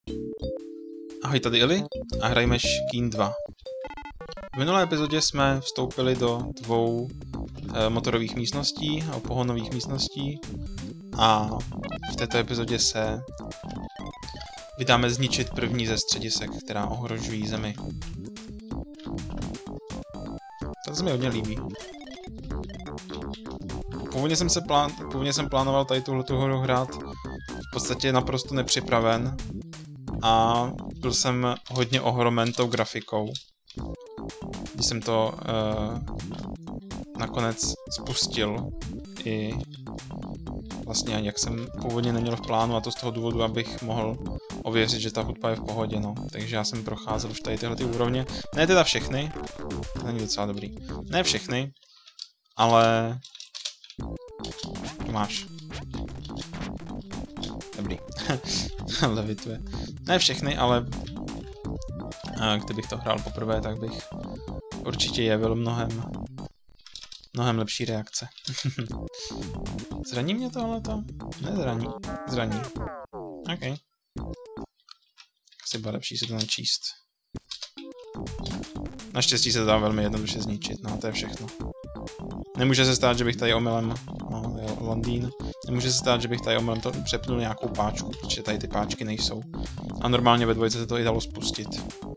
Ahoj, tady Ili a hrajeme Shkeen 2. V minulé epizodě jsme vstoupili do dvou motorových místností a pohonových místností a v této epizodě se vydáme zničit první ze středisek, která ohrožují Zemi. To se mi hodně líbí. Původně jsem plánoval tady tuhletu hru hrát v podstatě naprosto nepřipraven a byl jsem hodně ohromen tou grafikou, když jsem to nakonec spustil i vlastně jak jsem původně neměl v plánu, a to z toho důvodu, abych mohl ověřit, že ta hudba je v pohodě, no. Takže já jsem procházel už tady tyhle úrovně. Ne teda všechny, to není docela dobrý. Ne všechny, ale tu máš. Dobrý. Levituje. Ne všechny, ale kdybych to hrál poprvé, tak bych určitě jevil mnohem lepší reakce. Zraní mě tohleto? Nezraní. Zraní. OK. Asi bylo lepší si to načíst. Naštěstí se to dá velmi jednoduše zničit, no to je všechno. Nemůže se stát, že bych tady omylem, no jo, Londýn, nemůže se stát, že bych tady omylem to přepnul nějakou páčku, protože tady ty páčky nejsou. A normálně ve dvojce se to i dalo spustit.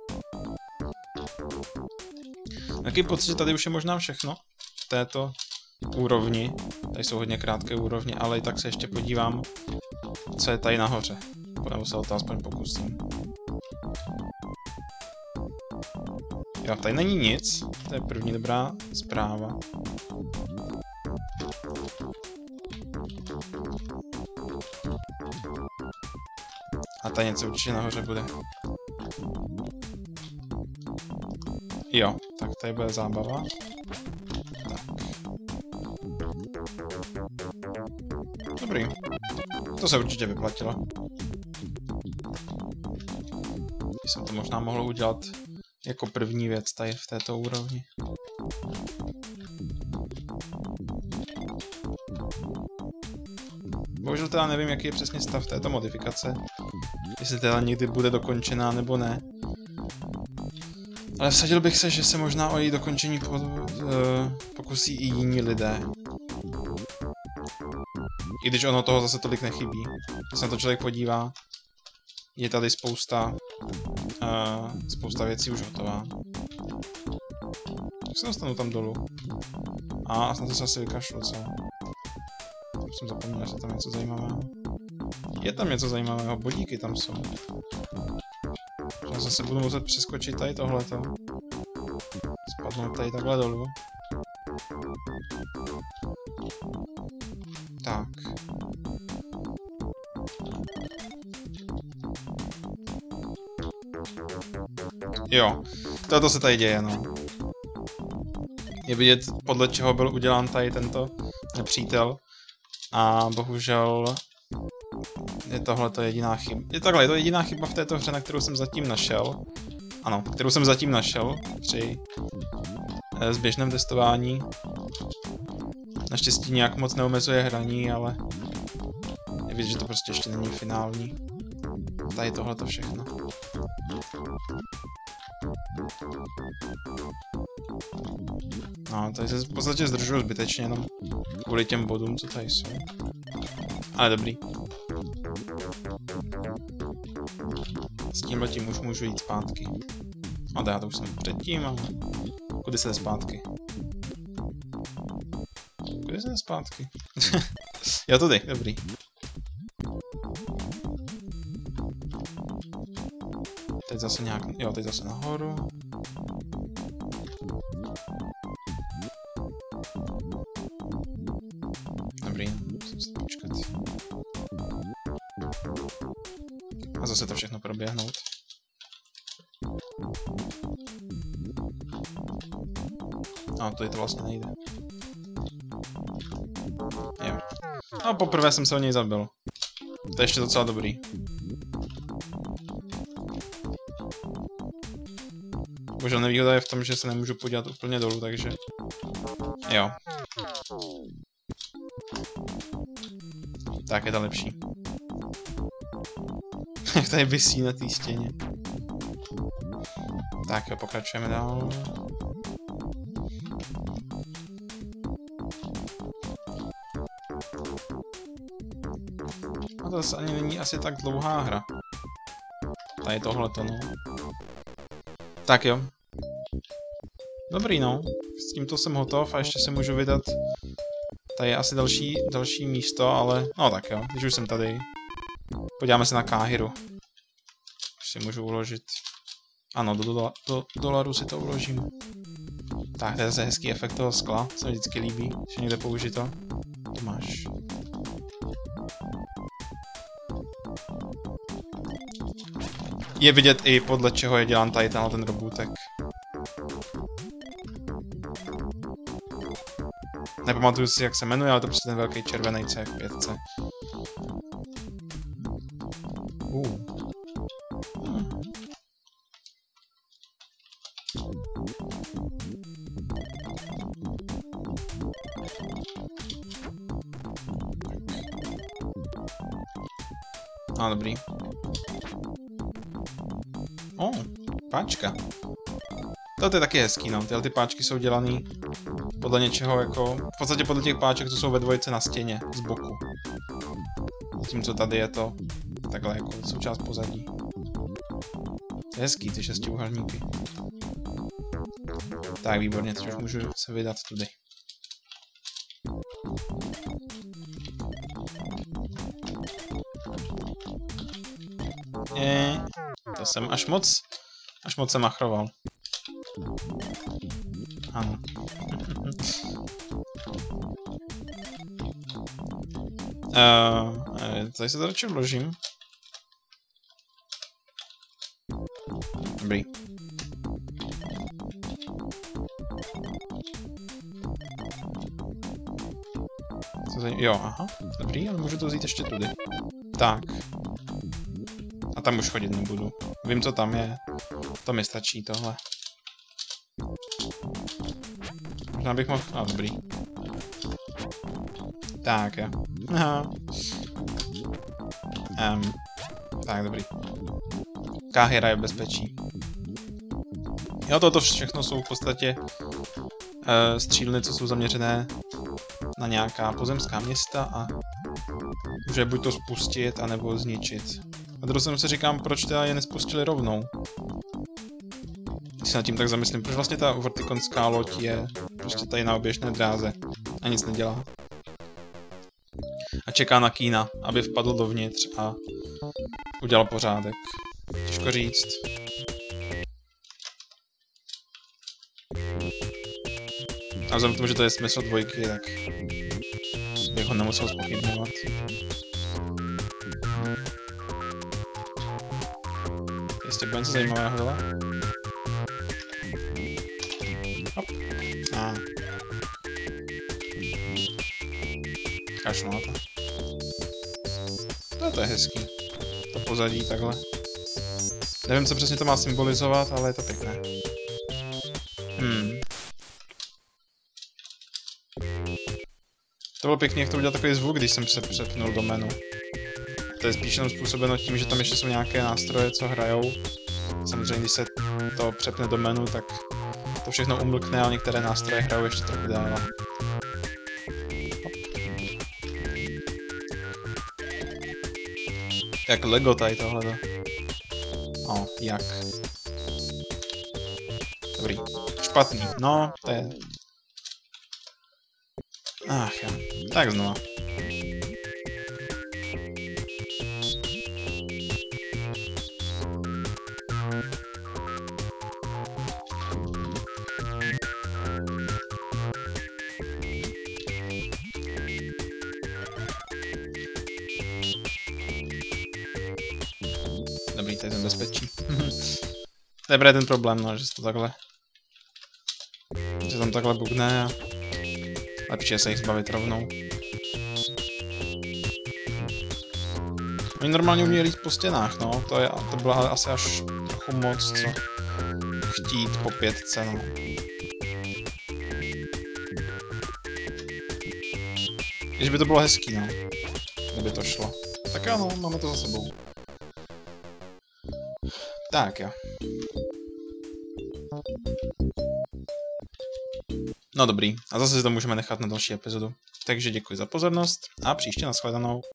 Taký pocit, že tady už je možná všechno v této úrovni. Tady jsou hodně krátké úrovně, ale i tak se ještě podívám, co je tady nahoře. Nebo se o to aspoň pokusím. Jo, tady není nic, to je první dobrá zpráva. A tady něco určitě nahoře bude. Jo, tak tady bude zábava. Tak. Dobrý. To se určitě vyplatilo. Jsem to možná mohl udělat jako první věc tady v této úrovni. Bohužel teda nevím, jaký je přesně stav této modifikace. Jestli teda někdy bude dokončená nebo ne. Ale vsadil bych se, že se možná o její dokončení pokusí i jiní lidé. I když ono toho zase tolik nechybí. Když se na to člověk podívá, je tady spousta věcí už hotová. Tak se dostanu tam dolů. A na to se asi vykašlu, co? Jsem zapomněl, že tam něco zajímavého. Je tam něco zajímavého, bodíky tam jsou. Já zase budu muset přeskočit tady tohleto. Spadnout tady takhle dolů. Tak. Jo, toto se tady děje, no. Je vidět, podle čeho byl udělán tady tento nepřítel. A bohužel je tohleto jediná chyba. Je to jediná chyba v této hře, na kterou jsem zatím našel. Ano, kterou jsem zatím našel při zběžném testování. Naštěstí nějak moc neomezuje hraní, ale je vidět, že to prostě ještě není finální. Tady tohleto všechno. No, tady se v podstatě zdržuju zbytečně jenom kvůli těm bodům, co tady jsou. Ale dobrý. S tímhletím už můžu jít zpátky. A já to už jsem předtím, ale kudy se jde zpátky? Kudy se jde zpátky? Jo, tudy, dobrý. Teď zase nějak, jo, teď zase nahoru. Dobrý, musím si počkat. A zase to všechno proběhnout. A tady to vlastně nejde. Jo. A poprvé jsem se o něj zabil. To je ještě docela dobrý. Bohužel nevýhoda je v tom, že se nemůžu podívat úplně dolů, takže... Jo. Tak je to lepší. Jak tady visí na té stěně. Tak jo, pokračujeme dál. A to zase ani není asi tak dlouhá hra. Tady tohleto, no. Tak jo. Dobrý, no. S tímto jsem hotov a ještě se můžu vydat. Tady je asi další místo, ale... No tak jo, když už jsem tady. Podíváme se na Káhiru. Už si můžu uložit. Ano, do dolaru si to uložím. Tak, to je zase hezký efekt toho skla. Se mi vždycky líbí, že někde použito. To máš. Je vidět i podle čeho je dělán tady ten robůtek. Nepamatuju si, jak se jmenuje, ale to prostě ten velký červený C v 5. No, dobrý. Páčka. To je taky hezký, no. Tyhle ty páčky jsou dělaný podle něčeho jako... V podstatě podle těch páček, co jsou ve dvojce na stěně, z boku. Zatímco tady je to takhle jako součást pozadí. To je hezký, ty šestiúhelníky. Tak, výborně, teď už můžu se vydat tudy. To jsem až moc se machroval. Ano. Tady se to radši vložím. Dobrý. Jo, aha, dobrý, ale můžu to vzít ještě tudy. Tak. A tam už chodit nebudu. Vím, co tam je. To mi stačí tohle. Možná bych mohl... A, dobrý. Tak, jo. Aha. Tak, dobrý. Káhira je v bezpečí. Jo, toto všechno jsou v podstatě střílny, co jsou zaměřené na nějaká pozemská města a může buď to spustit, anebo zničit. A druhou jsem si říkám, proč teda je nespustili rovnou. Když se nad tím tak zamyslím, proč vlastně ta vertikonská loď je prostě tady na oběžné dráze a nic nedělá. A čeká na Kína, aby vpadl dovnitř a udělal pořádek. Těžko říct. A vzhledem k tomu, že to je smysl dvojky, tak bych ho nemusel zpochybňovat. Jistě bude něco zajímavého, hele? Hop. Kašlu na to. To je hezký. To pozadí takhle. Nevím, co přesně to má symbolizovat, ale je to pěkné. To bylo pěkný, jak to udělal takový zvuk, když jsem se přepnul do menu. To je spíš jenom způsobeno tím, že tam ještě jsou nějaké nástroje, co hrajou. Samozřejmě, když se to přepne do menu, tak to všechno umlkne a některé nástroje hrajou ještě trochu dál. Jak Lego tady tohle. Jak. Dobrý. Špatný. No, to je... Ach jo. Tak znova. Dobrý, tady jsem bezpečí. To je právě ten problém, no, že se to takhle... Že tam takhle bugne a... Lepší je se jich zbavit rovnou. Oni normálně umějí líst po stěnách, no. To bylo asi až trochu moc, co chtít po 5, no. Když by to bylo hezký, no. Kdyby to šlo. Tak ano, máme to za sebou. Tak jo. No dobrý, a zase si to můžeme nechat na další epizodu. Takže děkuji za pozornost a příště nashledanou.